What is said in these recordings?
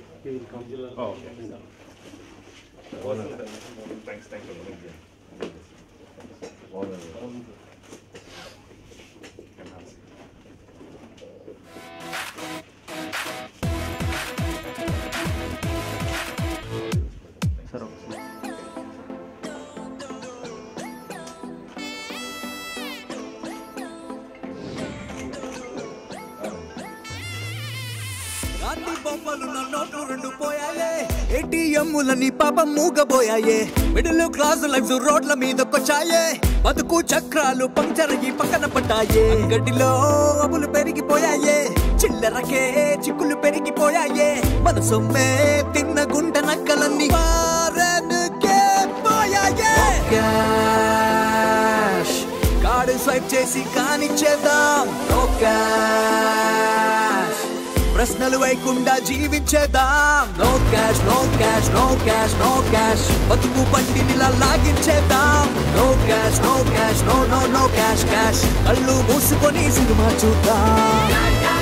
He will come. Oh, okay. Thanks for coming here. Gandhi బొమ్మలు నా note రెండు పోయాయే ఏటీఎంలని పాపం మూగబోయాయే మిడిల్ క్లాస్ లైఫ్ రోడ్ల మీదకొచ్చాయే బతుకు చక్రాలు పంక్చర్ అయ్యి పక్కన పడ్డాయే గడ్డిలో అబులు పెరిగిపోయాయే చిల్లరకే చిక్కులు పెరిగిపోయాయే మన సొమ్మే తిన్న గుండె నక్కలన్నీ పారనుకే పోయాయే క్యాష్ కార్డు స్వైప్ చేసి కానిచ్చేద్దాం నో క్యాష్ ప్రశ్నలు వేయకుండా జీవించేద్దాం no cash no cash no cash no cash బతుకు బండినిలా లాగించేద్దాం no cash no cash no no no cash cash కళ్ళు మూసుకొని సినిమా చూద్దాం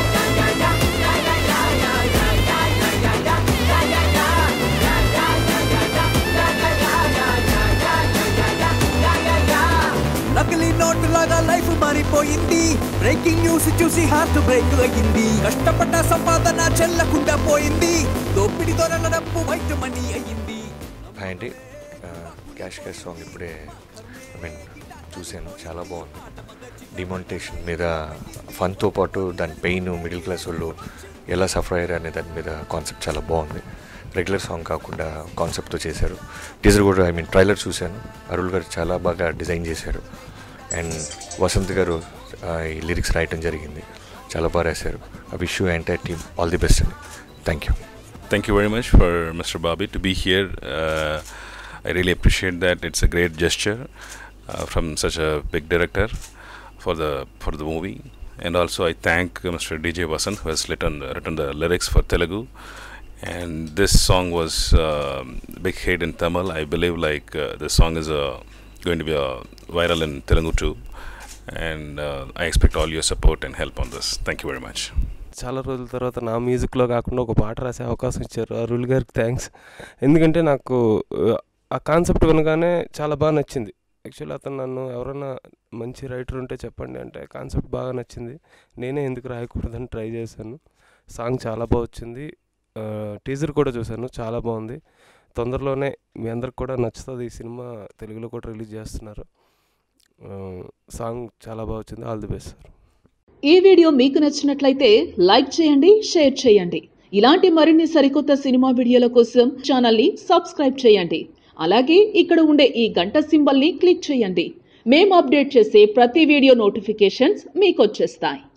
నకిలీ నోటు లాగా లైఫ్ మారిపోయింది బ్రేకింగ్ న్యూస్ చూసి హార్ట్ బ్రేక్ అయ్యింది కష్టపడ్డ సంపాదన చెల్లకుండా పోయింది దోపిడి దొరల డబ్బు వైట్ మనీ అయ్యింది. అండి క్యాష్ క్యాష్ సాంగ్ ఇప్పుడే చూశాను, చాలా బాగుంది. డిమానిటేషన్ మీద ఫన్తో పాటు దాని పెయిన్ మిడిల్ క్లాస్ వాళ్ళు ఎలా సఫర్ అయ్యారు అనే దాని మీద కాన్సెప్ట్ చాలా బాగుంది. రెగ్యులర్ సాంగ్ కాకుండా కాన్సెప్ట్తో చేశారు. టీజర్ కూడా ట్రైలర్ చూశాను. అరుళ్ గారు చాలా బాగా డిజైన్ చేశారు అండ్ వసంత్ గారు ఈ లిరిక్స్ రాయటం జరిగింది, చాలా బాగా రాశారు. I wish you entire team all the best అండి. Thank you. Thank you very much for Mr. Bobby to be here. I really appreciate that. It's a great gesture from such a big director for the movie. And also I thank Mr. DJ Vasant who has written the lyrics for Telugu. And this song was big hit in Tamil. I believe this song is going to be viral in Telugu too. And I expect all your support and help on this. Thank you very much. చాలా రోజుల తర్వాత నా మ్యూజిక్లో కాకుండా ఒక పాట రాసే అవకాశం ఇచ్చారు అరుళ్ గారికి థ్యాంక్స్. ఎందుకంటే నాకు ఆ కాన్సెప్ట్ వినగానే చాలా బాగా నచ్చింది. యాక్చువల్లీ అతను నన్ను ఎవరైనా మంచి రైటర్ ఉంటే చెప్పండి అంటే కాన్సెప్ట్ బాగా నచ్చింది. నేనే ఎందుకు రాయకూడదని ట్రై చేశాను. సాంగ్ చాలా బాగా వచ్చింది. టీజర్ కూడా చూశాను, చాలా బాగుంది. తొందరలోనే మీ అందరికి కూడా నచ్చుతుంది. ఈ సినిమా తెలుగులో కూడా రిలీజ్ చేస్తున్నారు. సాంగ్ చాలా బాగా వచ్చింది. All the best sir. ఈ వీడియో మీకు నచ్చినట్లయితే లైక్ చేయండి, షేర్ చేయండి. ఇలాంటి మరిన్ని సరికొత్త సినిమా వీడియోల కోసం ఛానల్ని సబ్స్క్రైబ్ చేయండి. అలాగే ఇక్కడ ఉండే ఈ గంట సింబల్ని క్లిక్ చేయండి. మేము అప్డేట్ చేసే ప్రతి వీడియో నోటిఫికేషన్స్ మీకు వచ్చేస్తాయి.